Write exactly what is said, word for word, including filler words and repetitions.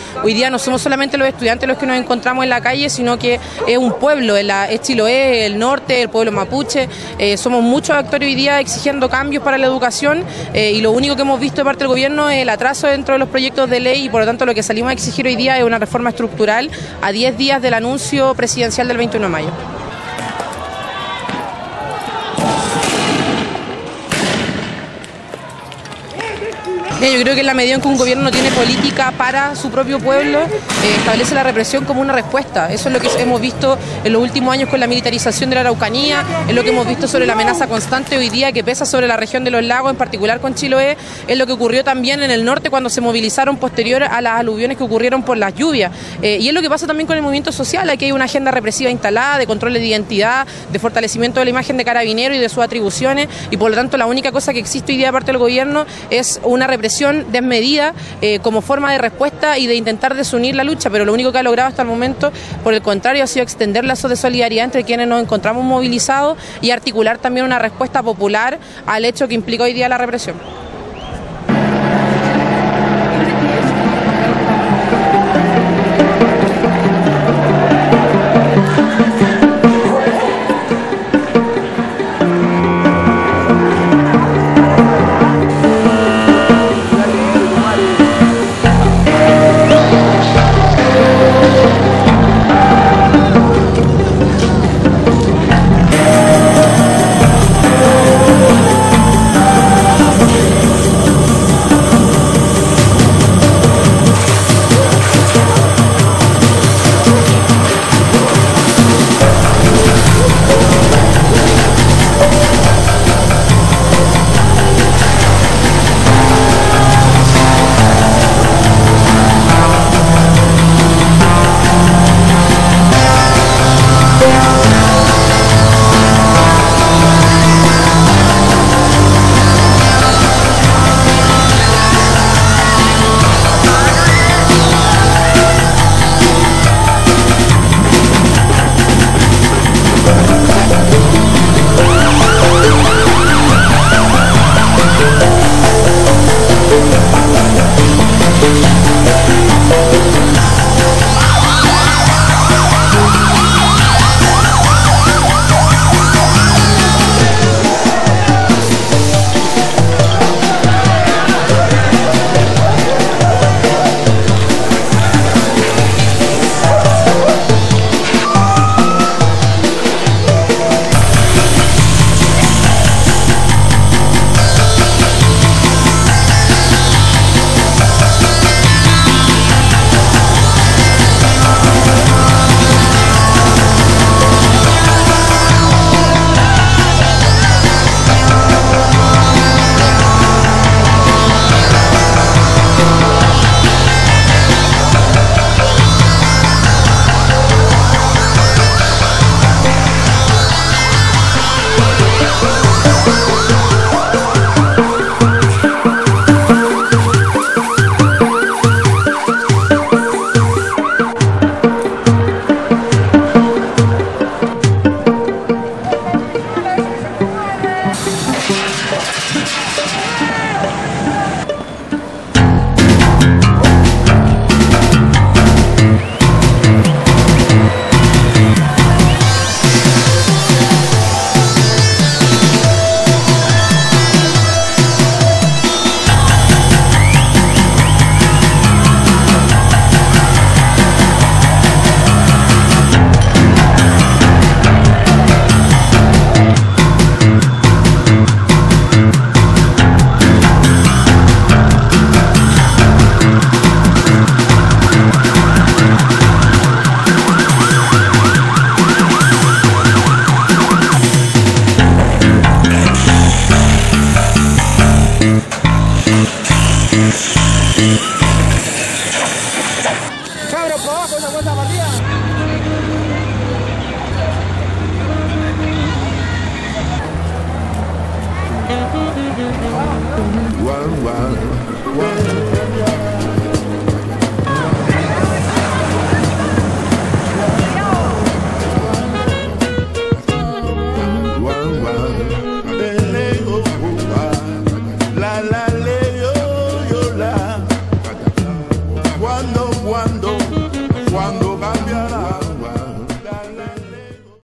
hoy día no somos solamente los estudiantes los que nos encontramos en la calle, sino que es un pueblo, es, la, es Chiloé, el norte, el pueblo mapuche, eh, somos muchos actores hoy día exigiendo cambios para la educación eh, y lo único que hemos visto de parte del gobierno es el atraso dentro de los proyectos de ley y por lo tanto lo que salimos a exigir hoy día es una reforma estructural a diez días del anuncio presidencial del veintiuno de mayo. Yo creo que en la medida en que un gobierno no tiene política para su propio pueblo, eh, establece la represión como una respuesta. Eso es lo que hemos visto en los últimos años con la militarización de la Araucanía, es lo que hemos visto sobre la amenaza constante hoy día que pesa sobre la región de los lagos, en particular con Chiloé, es lo que ocurrió también en el norte cuando se movilizaron posterior a las aluviones que ocurrieron por las lluvias. Eh, y es lo que pasa también con el movimiento social, aquí hay una agenda represiva instalada de control de identidad, de fortalecimiento de la imagen de carabinero y de sus atribuciones, y por lo tanto la única cosa que existe hoy día de parte del gobierno es una represión desmedida eh, como forma de respuesta y de intentar desunir la lucha, pero lo único que ha logrado hasta el momento, por el contrario, ha sido extender lazos de solidaridad entre quienes nos encontramos movilizados y articular también una respuesta popular al hecho que implica hoy día la represión. La la le yo yo la. cuando, cuando, cuando